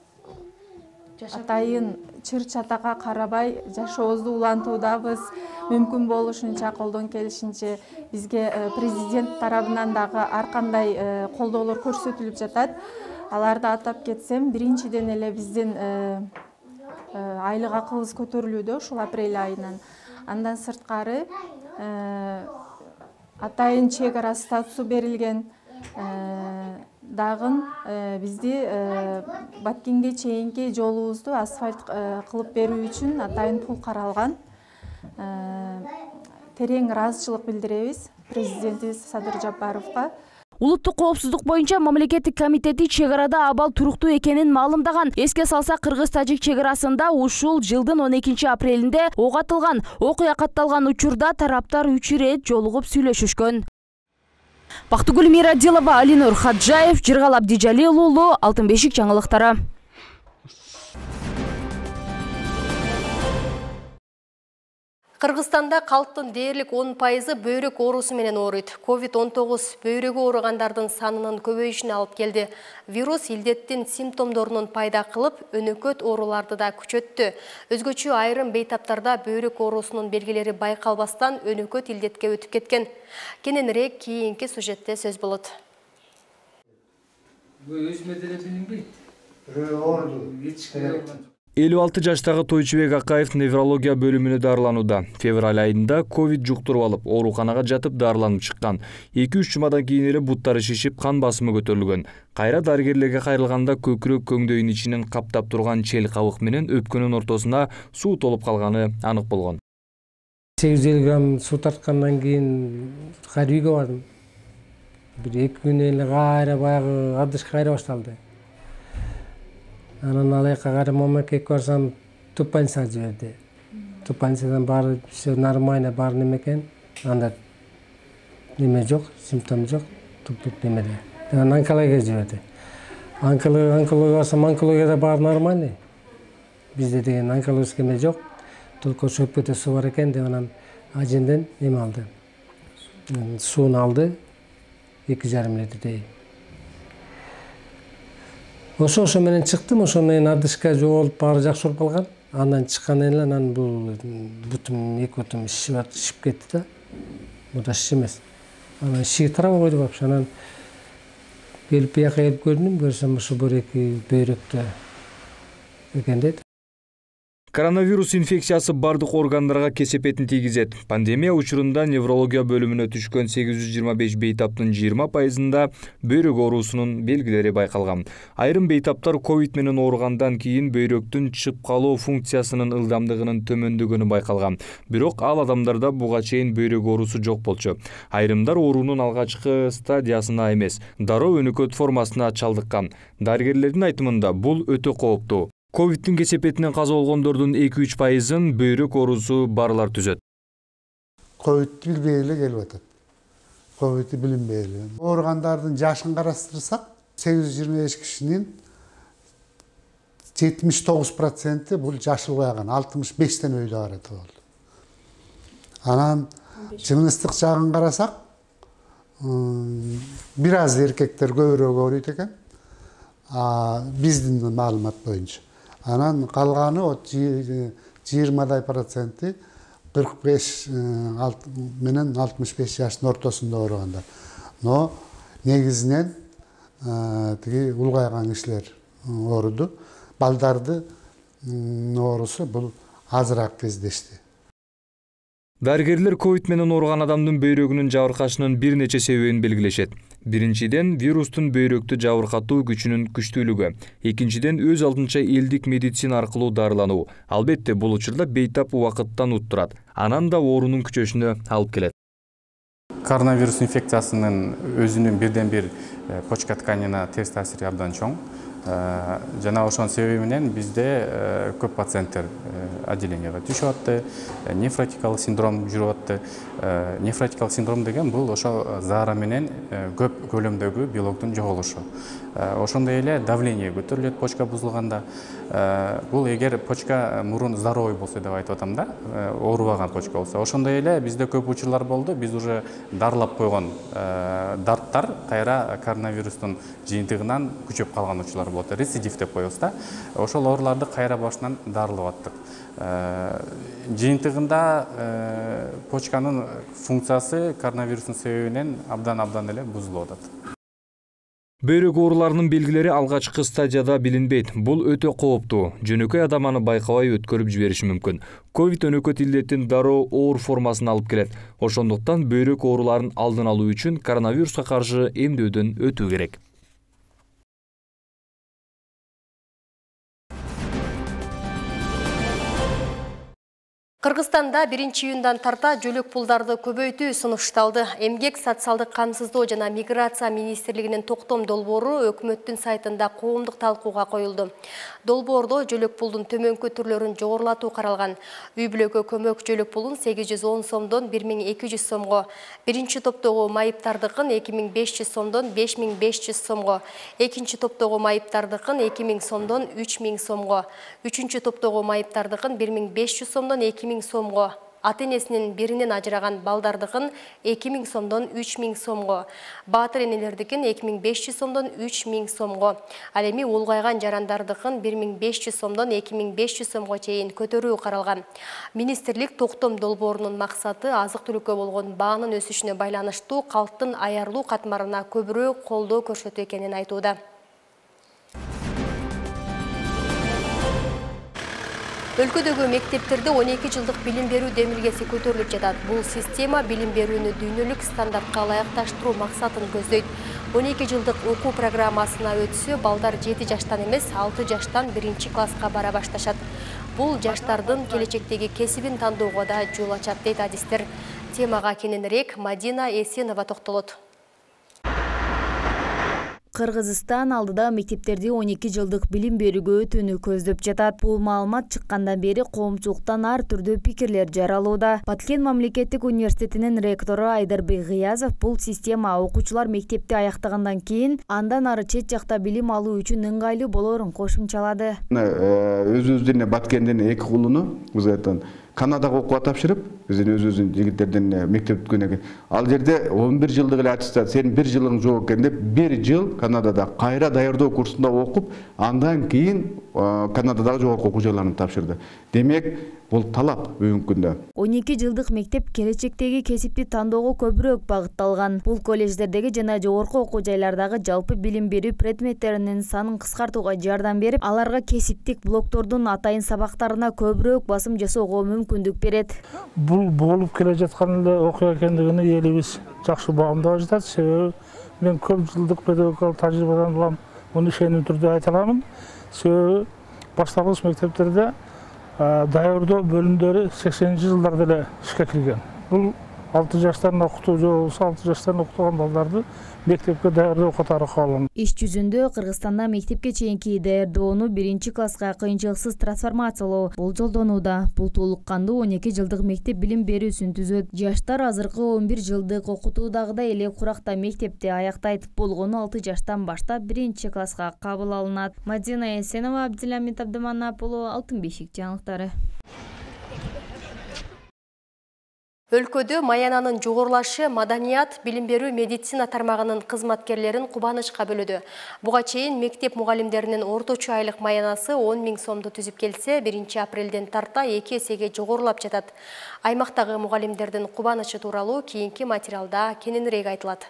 атайын чыр чатакка карабай жашообузду улантуудабыз. Мүмкүн болушунча, колдон келишинче бизге президент тарабынан дагы ар кандай колдоолор көрсөтүлүп жатат. Аларды атап кетсем, биринчиден эле биздин айлык акыбыз көтөрүлүүдө ушул апрель айынан. Андан сырткары атайын чек ара статусу берилген. Дагын бизди Баткенге чейинки жолубузду асфальт кылып берүү үчүн атайын пул каралган. Терең ыраазычылык билдиребиз президентибиз Садыр Жапаровго. Улуттук коопсуздук боюнча мамлекеттик комитети чек арада абал туруктуу экенин маалымдаган. Эске салсак, Кыргыз-Тажик чек арасында ушул жылдын 12 апрелинде ок атылган. Окуя катталган учурда тараптар 3 ирет жолугуп сүйлөшүшкөн. Бактыгүл Мирадилова, Алинур Хаджаев, Жыргал Абдижалил уулу, Алтын бешик жаңылыктары. Кыргызстанда калктын дээрлик 10% бөйрөк оорусу менен ооруйт. COVID-19 бөйрөгү ооругандардын санынын көбөйүшүнө алып келди. Вирус илдеттин симптомдорунун пайда кылып, өнөкөт ооруларды да күчөттү. Өзгөчө айрым бейтаптарда бөйрөк оорусунун белгилери байкалбастан өнөкөт илдетке өтүп кеткен. Кененирээк кийинки сюжетте сөз болот. Өз медере билинбейт. 56 жаштагы Тойчубек Акаев неврология бөлүмүнө дарыланууда. Февраль айында ковид жуктуруп алып, ооруканага жатып дарыланып чыккан. 2-3 жумадан кийин эле буттары шишип, кан басымы көтөрүлгөн. Кайра дарыгерлерге кайрылганда көкүрөк көңдөйүн ичинен каптап турган чел кабык менен өпкөнүн ортосуна суу толуп калганы анык болгон. 850 грамм суу тарткандан кийин кайра үйгө бардым. Бир 2 күн эле кайра баягы адыш кайра башталды. Анан алайка кайра мамлекетке барсам, тупанца жиберди. Тупанцадан баары все нормально, баары неме экен. Анда неме жок, симптом жок, туптук немеде. Анан онкологияга жиберди. Онкологияга барсам, онкологияда баары нормально. Бизде деген онкологический эме жок. Только өпкөтө суу бар экен деп анан аженден неме алды. Сууну алды 2,5 литрдей. Ошо менен чыктым, ошо менен адышка жоголуп баары жакшы болуп калган. Андан чыккандан эле анан бул бутум, эки бутум шишип кетти да. Бул да шиш эмес. Анан шишиги тарабы койду вообще. Анан келип бияка келип көрдүм, көрсөм ошо бөйрөккө экен дейт. Коронавирус инфекциясы бардык органдарга кесепетин тийгизет. Пандемия учурунда неврология бөлүмүнө түшкөн 825 бейтаптын 20%-ында бөйрөк оорусунун белгилери байкалган. Айрым бейтаптар ковид менен ооругандан кийин бөйрөктүн чыгып калуу функциясынын ылдамдыгынын төмөндөгөнү байкалган. Бирок ал адамдарда буга чейин бөйрөк оорусу жок болчу. Айрымдар оорунун алгачкы стадиясына эмес, дароо өнөкөт формасына чалдыккан. Дарыгерлердин айтымында бул өтө кооптуу. Ковидтин кесепетинен каза болгондордун 2-3%-ын бөйрөк оорусу барлар түзөт. Ковид билбей эле келип атат. Ковидти билинбей эле. Ооругандардын жашын карастырсак, 825 кишинин 79% бул жашы улгайган, 65тен өйдө барат болду. Анан жыныстык жагын карасак, бир аз эркектер көбүрөөк ооруйт экен. Биздин маалымат боюнча. Анан калганы 20% 45 менен 65 жаштын ортосунда ооругандар. Но негизинен тиги улгайган кишилер ооруду. Балдарды оорусу бул азыраак кездешти. Дарыгерлер ковид менен ооруган адамдын бөйрөгүнүн жабыркашынын бир нече себебин белгилешет. Биринчиден, вирустун бөйрөктү жабыркатуу күчүнүн күчтүүлүгү. Экинчиден, өз алдынча элдик медицина аркылуу дарылануу. Албетте, бул учурда бейтап убакыттан уттурат. Анан да оорунун күчөшүнө алып келет. коронавирус инфекциясынын өзүнүн бирден бир почка тканина терс таасири абдан чоң. Жана ошонун себеби менен бизде көп пациенттер отделенияга түшүп атты, нефротикалык синдром жүрүп атты. Нефротикалык синдром деген бул ошо заара менен көп көлөмдөгү белоктун жоголушу. Ошондой эле давление көтөрүлөт почка бузулганда. Бул эгер почка мурун здоровый болсо деп айтып атам да, оорубаган почка болсо. Ошондой эле бизде көп учурлар болду. Биз уже дарылап койгон дарттар кайра коронавирустун жыйынтыгынан күчөп калган учурлар болот. Рецидив деп коебуз да. Ошол ооруларды кайра башынан дарылап аттык. Жыйынтыгында почканын функциясы коронавирустун себебинен абдан эле бузулуп атат. Бөйрөк ооруларынын белгилери алгачкы стадияда билинбейт. Бул өтө кооптуу. Жөнөкөй адам аны байкабай өткөрүп жибериши мүмкүн. Ковид өнөкөт илдеттин дароо оор формасын алып келет. Ошондуктан бөйрөк ооруларын алдын алуу үчүн коронавируска каршы эмдөөдөн өтүү керек. Кыргызстанда 1-июндан тарта жөлөк пулдарды көбөйтүү сунушталды. Эмгек, социалдык камсыздоо жана миграция министрлигинин токтом долбоору өкмөттүн сайтында коомдук талкууга коюлду. Долбоордо жөлөк пулдун төмөнкү түрлөрүн жогорулатуу каралган. Үй-бүлөгө көмөк жөлөк пулун 810 сомдон 1200 сомго, биринчи топтогу майыптардыкын 2500 сомдон 5500 сомго, экинчи топтогу майыптардыкын 2000 сомдон 3000 сомго, үчүнчү топтогу майыптардыкын 1500 сомдон 2000 сомго, ата-энесинин биринен ажыраган балдардыкын 2000 сомдон 3000 сомго, баатыр энелердикин 2500 сомдон 3000 сомго, ал эми улгайган жарандардыкын 1500 сомдон 2500 сомго чейин көтөрүү каралган. Министрлик токтом долбоорунун максаты азык-түлүккө болгон баанын өсүшүнө байланыштуу калктын аярлуу катмарына көбүрөөк колдоо көрсөтүү экенин айтууда. Өлкөдөгү мектептерде 12 жылдык билим берүү демилгеси көтөрүлүп жатат. Бул система билим берүүнү дүйнөлүк стандартка ылайыкташтыруу максатын көздөйт. 12 жылдык окуу программасына өтсө, балдар 7 жаштан эмес, 6 жаштан 1-класска бара башташат. Бул жаштардын келечектеги кесибин тандоого да жол ачат дейт адистер. Темага кененирээк Мадина Эсенова токтолот. Кыргызстан алдыда мектептерде 12 жылдык билим берүүгө өтүүнү көздөп жатат. Бул маалымат чыккандан бери коомчулуктан ар түрдүү пикирлер жаралууда. Баткен мамлекеттик университетинин ректору Айдарбек Гыязов бул система окуучулар мектепти аяктагандан кийин андан ары чет жакта билим алуу үчүн ыңгайлуу болоорун кошумчалады. Өзүбүздүн Баткендин 2 кулуну Канадага окууга тапшырып, биздин өзүбүздүн жигиттердин мектеп бүткөндөн кийин ал жерде 11 жылдык эле аттестат, сенин 1 жылың жок экен деп 1 жыл Канадада кайра даярдоо курсунда окуп, андан кийин Канададагы жогорку окуу жайларына тапшырды. Демек, бул талап бүгүнкү күндө. 12 жылдык мектеп келечектеги кесипти тандоого көбүрөөк багытталган. Бул колледждердеги жана жогорку окуу жайлардагы жалпы билим берүү предметтеринин санын кыскартууга жардам берип, аларга кесиптик блоктордун атайын сабактарына көбүрөөк басым жасоого мүмкүндүк берет. Бул болуп келе жаткан эле окуя экендигини элибиз жакшы баамдап жатат. Себеби мен көп жылдык педагогикалык тажрыйбадан улам муну ишеним түрдө айта аламын. Себеби башталгыч мектептерде даярдоо бөлүмдөрү 80-жылдарда эле ишке кирген. Бул 6 жаштан окутуу же болбосо 6 жаштан окутуган балдарды мектепке даярдоо катары кабылган. Иш жүзүндө Кыргызстанда мектепке чейинки даярдоону 1-класска кыйынчылыксыз трансформациялоо болжолдонууда. Бул толук кандуу 12 жылдык мектеп билим берүүсүн түзөт. Жаштар азыркы 11 жылдык окутуудагыдай эле куракта мектепти аяктайт. Болгону 6 жаштан баштап 1-класска кабыл алынат. Мадина Эсенова, Абдиламит Абдыманапулу, Алтын бешик жаңылыктары. Өлкөдө маянанын жогорулашы маданият, билим берүү, медицина тармагынын кызматкерлерин кубанычка бөлөдү. Буга чейин мектеп мугалимдеринин орточо айлык маянасы 10 000 сомду түзүп келсе, 1-апрелден тарта 2 эсеге жогорулап жатат. Аймактагы мугалимдердин кубанычы тууралуу кийинки материалда кененирээк айтылат.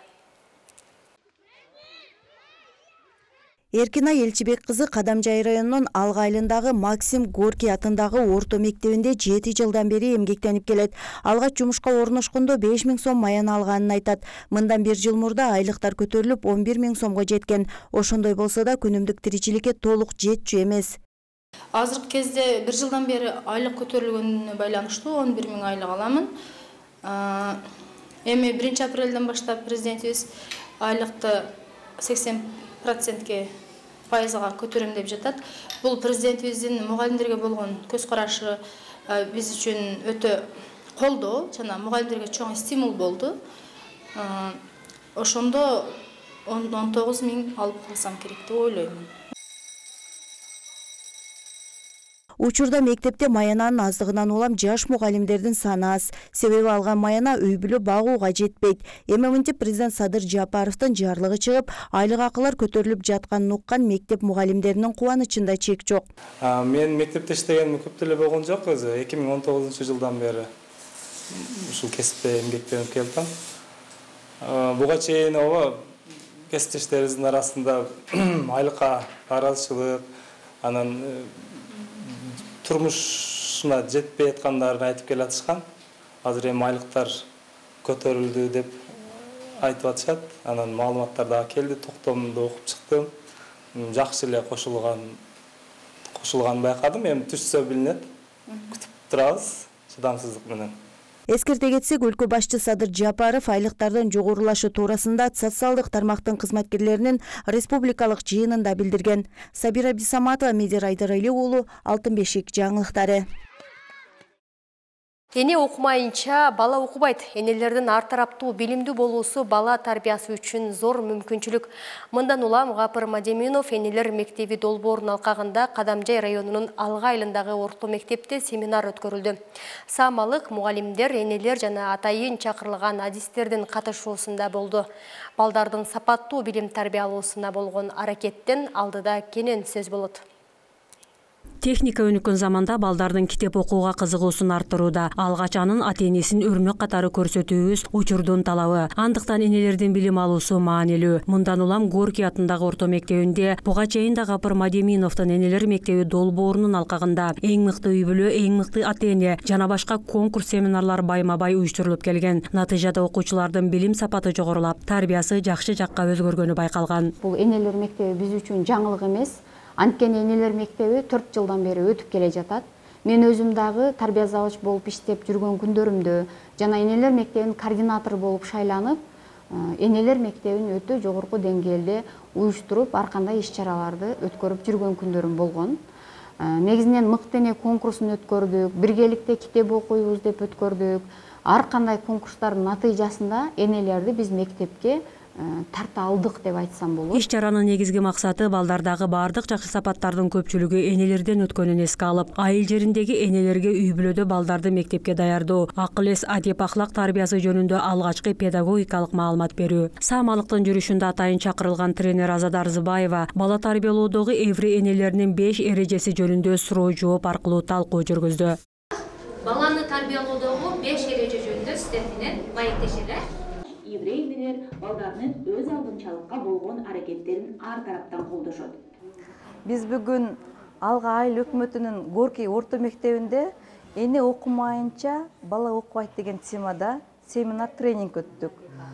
Эркинай Элчибек кызы Кадамжай районунун Алга айылындагы Максим Горький атындагы орто мектебинде 7 жылдан бери эмгектенип келет. Алгач жумушка орношкондо 5 000 сом маяна алганын айтат. Мындан 1 жыл мурда айлыктар көтөрүлүп 11 000 сомго жеткен. Ошондой болсо да күнүмдүк тиричиликке толук жетчү эмес. Азыркы кезде 1 жылдан бери айлык көтөрүлгөнүнө байланыштуу 11 000 айлык аламын. Эми 1 апрелден баштап президентибиз айлыкты 80%ге пайызга көтөрөм деп жатат. Бул президентибиздин мугалимдерге болгон көз карашы биз үчүн өтө колдоо жана мугалимдерге чоң стимул болду. Ошондо 19 000 алып калсам керек деп ойлоймун. Учурда мектепте маянанын аздыгынан улам жаш мугалимдердин саны аз. Себеби алган маяна үй бүлө багууга жетпейт. Эми мынтип президент Садыр Жапаровдун жарлыгы чыгып, айлык акылар көтөрүлүп жатканын уккан мектеп мугалимдеринин кубанычында чек жок. Мен мектепте иштегеним көп деле болгон жок, өзү 2019-жылдан бери ушул кесипте эмгектенип келдим. Буга чейин кесиптештерибиздин арасында айлыкка наразычылык, анан турмушуна жетпей аткандарын айтып келатышкан. Азыр эми айлыктар көтөрүлдү деп айтып атышат. Анан маалыматтар дагы келди, токтомду окуп чыктым. Жакшы эле кошулганын байкадым. Эми түшсө билинет. Күтүп турабыз чыдамсыздык менен. Эскерте кетсек, өлкө башчы Садыр Жапаров айлыктардын жогорулашы туурасында социалдык тармактын кызматкерлеринин республикалык жыйынында билдирген. Сабира Бисаматова, Медер Айдарали уулу, Алтын бешик жаңылыктары. Эне окумайынча бала окубайт. Энелердин ар тараптуу билимдүү болуусу бала тарбиясы үчүн зор мүмкүнчүлүк. Мындан улам Гапыр Мадеминов энелер мектеби долбоорунун алкагында Кадамжай районунун Алга айылындагы орто мектепте семинар өткөрүлдү. Саамалык мугалимдер, энелер жана атайын чакырылган адистердин катышуусунда болду. Балдардын сапаттуу билим тарбиялоосуна болгон аракеттен алдыда кенен сөз болот. Техника өнүккөн заманда балдардын китеп окууга кызыгуусун арттырууда алгач анын ата-энесин өрмөк катары көрсөтүүбүз учурдун талабы. Андыктан энелердин билим алуусу маанилүү. Мындан улам Горький атындагы орто мектебинде буга чейин да Гапыр Мадеминовдун энелер мектеби долбоорунун алкагында эң мыкты үй бүлө, эң мыкты ата-эне жана башка конкурс семинарлар байма-бай уюштурулуп келген. Натыйжада окуучулардын билим сапаты жогорулап, тарбиясы жакшы жакка өзгөргөнү байкалган. Бул энелер мектеби биз үчүн жаңылык эмес. Анткени энелер мектеби 4 жылдан бери өтүп келе жатат. Мен өзүм дагы тарбия завуч болуп иштеп жүргөн күндөрүмдө жана энелер мектебинин координатору болуп шайланып, энелер мектебин өтө жогорку деңгээлде уюштуруп, ар кандай иш-чараларды өткөрүп жүргөн күндөрүм болгон. Негизинен мыкты эне конкурсун өткөрдүк, биргеликте китеп окуйбуз деп өткөрдүк. Ар кандай конкурстардын натыйжасында энелерди биз мектепке тарта алдык деп айтсам болот. Иш-чаранын негизги максаты балдардагы бардык жакшы сапаттардын көпчүлүгү энелерден өткөнүн эске алып, айыл жериндеги энелерге үй бүлөдө балдарды мектепке даярдоо, акыл эс, адеп ахлак тарбиясы жөнүндө алгачкы педагогикалык маалымат берүү. Саамалыктын жүрүшүндө атайын чакырылган тренер Азада Арзыбаева бала тарбиялоодогу эври энелеринин 5 эрежеси жөнүндө суроо жооп аркылуу талкуу жүргүздү. Баланы тарбиялоодогу 5 эреже жөнүндө сиздер менен маектешелер. Еврей энелер балдарынын өз алдынчалыкка болгон аракеттерин ар тараптан колдошот. Биз бүгүн Алга айыл өкмөтүнүн Горький орто мектебинде эне окумайынча бала окубайт деген темада семинар тренинг өттүк.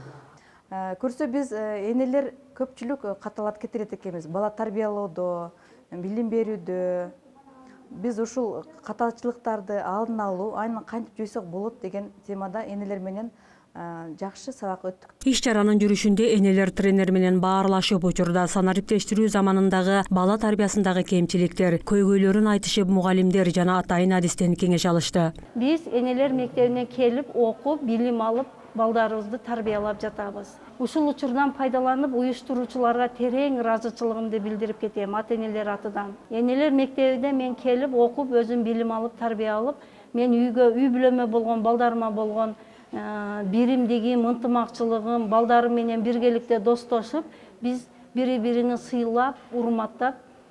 Көрсө биз энелер көпчүлүк каталат кетирет экенбиз. Бала тарбиялоодо, билим берүүдө биз ушул каталчылыктарды алдын алуу, айнын кантип жойсок болот деген темада энелер менен жакшы сабак өттүк. Иш-чаранын жүрүшүндө энелер тренер менен баарлашып учурда санариптештирүү заманындагы бала тарбиясындагы кемчиликтер, көйгөйлөрүн айтышып, мугалимдер жана атайын адистен кеңеш алышты. Биз энелер мектебине келип, окуп, билим алып, балдарыбызды тарбиялап жатабыз. Ушул учурдан пайдаланып, уюштуруучуларга терең ыраазычылыгымды билдирип кетем ата-энелер атынан. Энелер мектебине мен келип, окуп, өзүм билим алып, тарбия алып, мен үйгө, үй бүлөмө болгон, балдарыма болгон биримдигим, ынтымакчылыгым, балдарым менен биргеликте достошуп, биз бири-бирини сыйлап, урматтап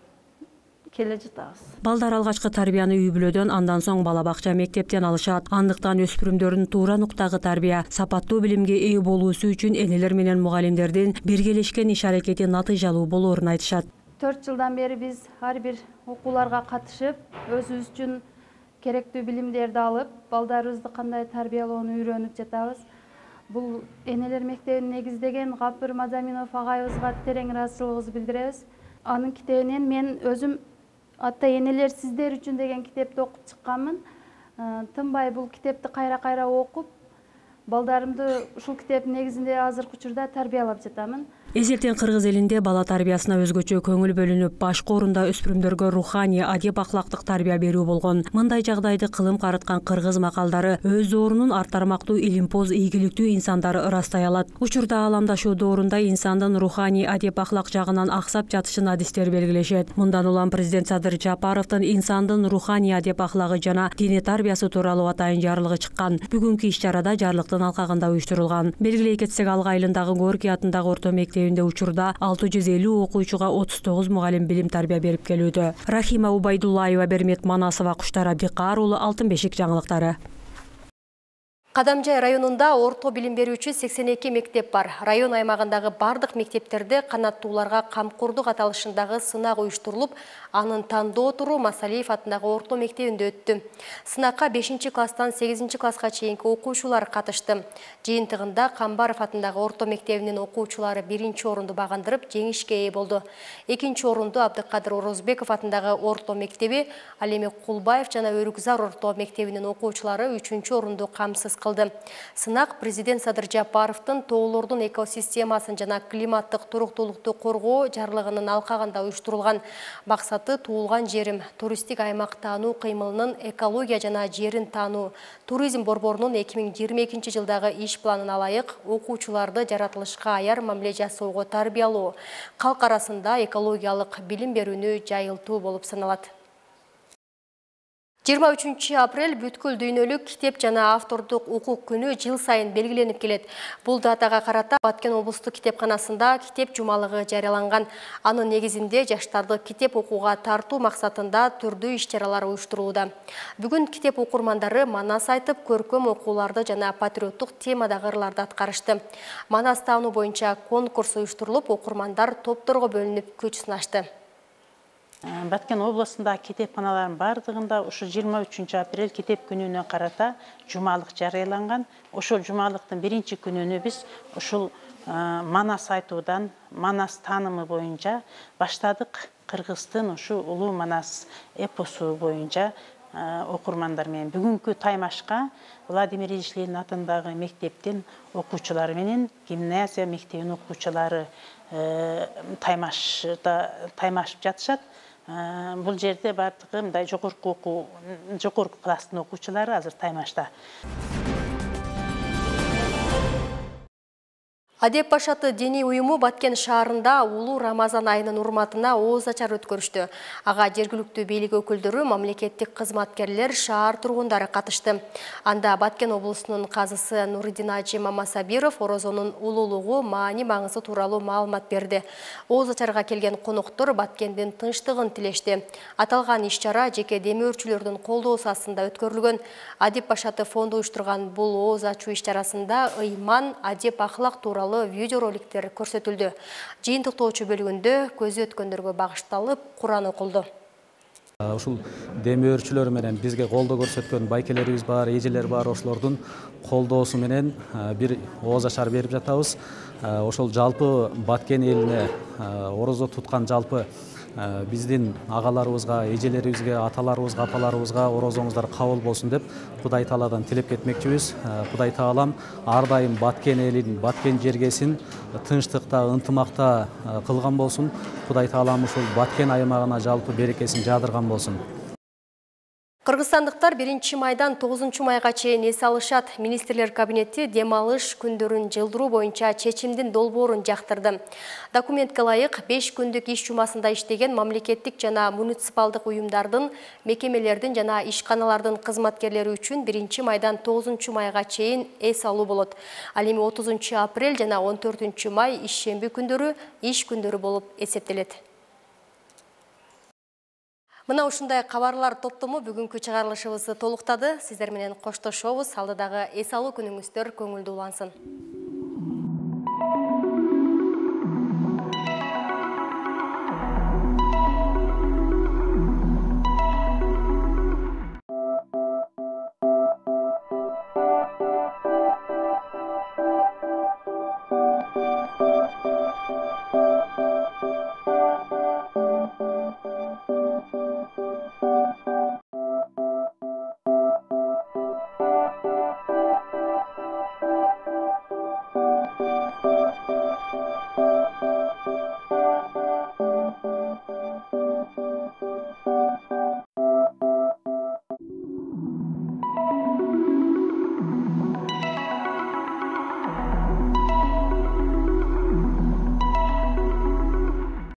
келе жатабыз. Балдар алгачкы тарбияны үй бүлөдөн, андан соң бала бакча, мектептен алышат. Андыктан өспүрүмдөрдүн туура нуктагы тарбия, сапаттуу билимге ээ болуусу үчүн энелер менен мугалимдердин биргелешкен иш аракети натыйжалуу болоорун айтышат. 4 жылдан бери биз ар бир окууларга катышып, өзүбүз үчүн керектүү билимдерди алып, балдарыбызды кандай тарбиялоону үйрөнүп жатабыз. Бул энелер мектебин негиздеген Гапыр Мадеминов агайыбызга терең ыраазычылыгыбызды билдиребиз. Анын китебинен мен өзүм ата-энелер сиздер үчүн деген китепти окуп чыкканмын. Тынбай бул китепти кайра-кайра окуп, Балдарымды ушул китептин негизинде азыркы учурда тарбиялап жатамын. Эзертен кыргыз элинде бала тарбиясына өзгөчө көңүл бөлүнүп, башкы орунда өспүрүмдөргө руханий, адеп ахлактык тарбия берүү болгон. Мындай жагдайды кылым карыткан кыргыз макалдары өз доорунун ар тармактуу илимпоз, ийгиликтүү инсандары ырастай алат. Учурда ааламдашуу доорунда инсандын руханий, адеп ахлак жагынан аксап жатышын адистер белгилешет. Мындан улам президент Садыр Жапаровдун инсандын руханий, адеп ахлагы жана диний тарбиясы тууралуу атайын жарлыгы чыккан. Бүгүнкү иш-чарада жарлыктын алкагында уюштурулган. Белгилей кетсек, Алга айылындагы Горький атындагы орто мектебинде учурда 650 окуучуга 39 мугалим билим тарбия берип келүүдө. Рахима Убайдуллаева, Бермет Манасова, Куштар Абдикар уулу, Алтын бешик жаңылыктары. Кадамжай районунда орто билим берүүчү 82 мектеп бар. Район аймагындагы бардык мектептерде канаттууларга камкордук аталышындагы сынак уюштурулуп, анын тандоо туру Масалиев атындагы орто мектебинде өттү. Сынакка 5-класстан 8-класска чейинки окуучулар катышты. Жыйынтыгында Камбаров атындагы орто мектебинин окуучулары 1-орунду багындырып, жеңишке ээ болду. 2-орунду Абдыкадыр Орозбеков атындагы орто мектеби, ал эми Кулбаев жана Өрүкзар орто мектебинин окуучулары 3-орунду камсыз кылды. Сынак президент Садыр Жапаровдун тоолордун экосистемасын жана климаттык туруктуулукту коргоо жарлыгынын алкагында уюштурулган. Максаты туулган жерим, туристтик аймак таануу кыймылынын экология жана жерин таануу, туризм борборунун 2022 жылдагы иш планына ылайык окуучуларды жаратылышка аяр мамиле жасоого тарбиялоо, калк арасында экологиялык билим берүүнү жайылтуу болуп саналат. 23 апрель бүткүл дүйнөлүк китеп жана автордук укук күнү жыл сайын белгиленип келет. Бул датага карата Баткен облустук китепканасында китеп жумалыгы жарыяланган. Анын негизинде жаштарды китеп окууга тартуу максатында түрдүү иш-чаралар уюштурулууда. Бүгүн китеп окурмандары манас айтып, көркөм окууларды жана патриоттук темадагы ырларды аткарышты. Манас таануу боюнча конкурс уюштурулуп, окурмандар топторго бөлүнүп күч сынашты. Баткен областында китепканалардын бардыгында ушу 23 апрель китеп күнүнө карата жумалык жарыяланган. Ошол жумалыктын биринчи күнүнө биз ушул манас айтуудан, манас таанымы боюнча баштадык. Кыргыздын ушу улуу манас эпосу боюнча окурмандар менен бүгүнкү таймашка Владимир Ильич Ленин атындагы мектептин окуучулары менен гимназия мектебинин окуучулары таймашып жатышат. Бул жерде бардыгы мындай жогорку класстын окуучулары азыр таймашта. Адеп башаты диний уюму Баткен шаарында улуу Рамазан айынын урматына ооз ачар өткөрүштү. Ага жергиликтүү бийлик өкүлдөрү, мамлекеттик кызматкерлер, шаар тургундары катышты. Анда Баткен облусунун казысы Нуридин Ажи Мамасабиров орозонун улуулугу, маани маңызы тууралуу маалымат берди. Ооз ачарга келген коноктор Баткендин тынчтыгын тилешти. Аталган иш-чара жеке демөөрчүлөрдүн колдоосу астында өткөрүлгөн. Адеп башаты фонду уюштурган бул ооз ачуу иш-чарасында ыйман, адеп ахлак тууралуу видеороликтер көрсөтүлдү. Жыйынтыктоочу бөлүгүндө көзү өткөндөргө багышталып Куран окулду. Ушул демөөрчүлөр менен бизге колдоо көрсөткөн байкелерибиз бар, эжелер бар, ошолордун колдоосу менен бир ооз ачар берип жатабыз. Ошол жалпы Баткен элине орозо туткан жалпы биздин агаларыбызга, эжелерибизге, аталарыбызга, апаларыбызга орозоңуздар кабыл болсун деп Кудай Тааладан тилеп кетмекчибиз. Кудай Таалам ар дайым Баткен элин, Баткен жергесин тынчтыкта, ынтымакта кылган болсун. Кудай Таалам ушул Баткен аймагына жалпы берекесин жаадырган болсун. Кыргызстандыктар 1-майдан 9-майга чейин эс алышат. Министрлер кабинети дем алыш күндөрүн жылдыруу боюнча чечимдин долбоорун жактырды. Документке ылайык 5 күндүк иш жумасында иштеген мамлекеттик жана муниципалдык уюмдардын, мекемелердин жана ишканалардын кызматкерлери үчүн 1-майдан 9-майга чейин эс алуу болот. Ал эми 30 апрель жана 14 май ишемби күндөрү иш күндөрү болуп эсептелет. Мына ушундай кабарлар топтому бүгүнкү чыгарылышыбызды толуктады. Сиздер менен коштошобуз. Алдыдагы эс алуу күнүңүздөр көңүлдүү улансын.